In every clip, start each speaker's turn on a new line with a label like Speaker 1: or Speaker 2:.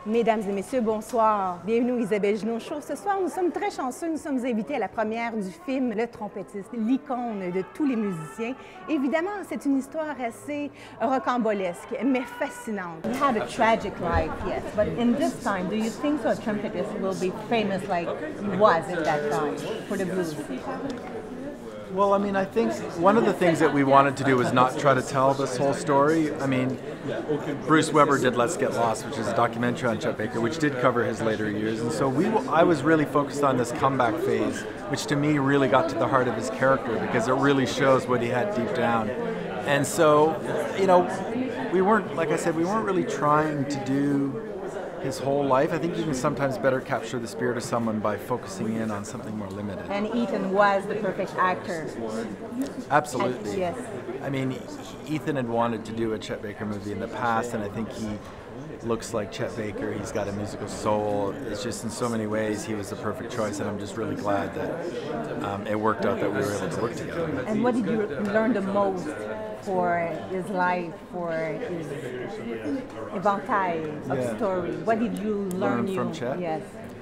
Speaker 1: Mesdames et messieurs, bonsoir. Bienvenue au Isabelle Junot Show. Ce soir, nous sommes très chanceux. Nous sommes invités à la première du film Le Trompettiste, l'icône de tous les musiciens. Évidemment, c'est une histoire assez rocambolesque, mais fascinante.
Speaker 2: He had a tragic life, yes, but in this time, do you think so a trumpettist will be famous like he was at that time for the blues?
Speaker 3: Well, I mean, I think one of the things that we wanted to do was not try to tell this whole story. I mean, Bruce Weber did Let's Get Lost, which is a documentary on Chet Baker, which did cover his later years. And so I was really focused on this comeback phase, which to me really got to the heart of his character because it really shows what he had deep down. And so, you know, we weren't, like I said, we weren't really trying to do his whole life. I think you can sometimes better capture the spirit of someone by focusing in on something more limited.
Speaker 2: And Ethan was the perfect actor.
Speaker 3: Absolutely.
Speaker 2: Yes.
Speaker 3: I mean, Ethan had wanted to do a Chet Baker movie in the past, and I think he looks like Chet Baker. He's got a musical soul. It's just in so many ways he was the perfect choice, and I'm just really glad that it worked out that we were able to work together.
Speaker 2: And what did you learn the most for his life, for his éventail of story? What did you learn
Speaker 3: from Chet?
Speaker 2: Yes.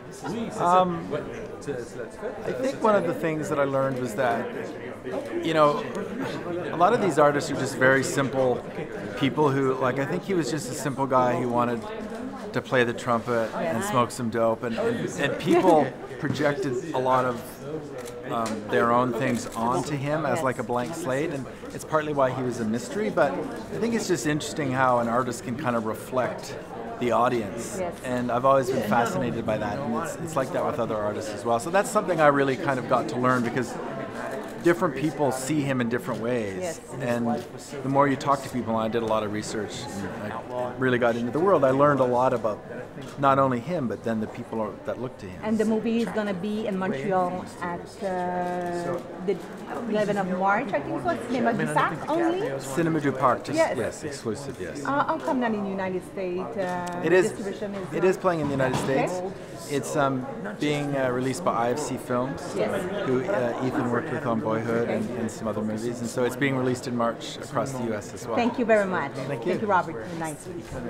Speaker 3: I think one of the things that I learned was that, you know, a lot of these artists are just very simple people who, like, I think he was just a simple guy who wanted to play the trumpet and smoke some dope, and people projected a lot of their own things onto him as like a blank slate, and it's partly why he was a mystery, but I think it's just interesting how an artist can kind of reflect the audience, and I've always been fascinated by that, and it's like that with other artists as well. So that's something I really kind of got to learn because different people see him in different ways, and the more you talk to people, and I did a lot of research and I really got into the world, I learned a lot about not only him but then the people that look to him.
Speaker 2: And the movie is going to be in Montreal at the 11th of March, I think so. Cinema du Parc only?
Speaker 3: Cinema du Parc, just, yes, exclusive, yes.
Speaker 2: How come not in the United States?
Speaker 3: It is playing in the United States. It's being released by IFC Films, who Ethan worked with on Boyhood and some other movies, and so it's being released in March across the U.S. as well.
Speaker 2: Thank you very much.
Speaker 3: Thank you.
Speaker 2: Thank you, Robert. Nice.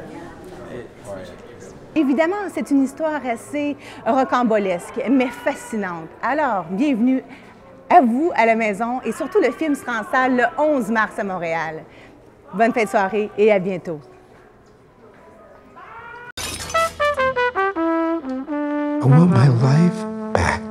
Speaker 1: Évidemment, c'est une histoire assez rocambolesque, mais fascinante. Alors, bienvenue à vous, à la maison, et surtout le film sera en salle le 11 mars à Montréal. Bonne fin de soirée et à bientôt.
Speaker 4: I want my life back.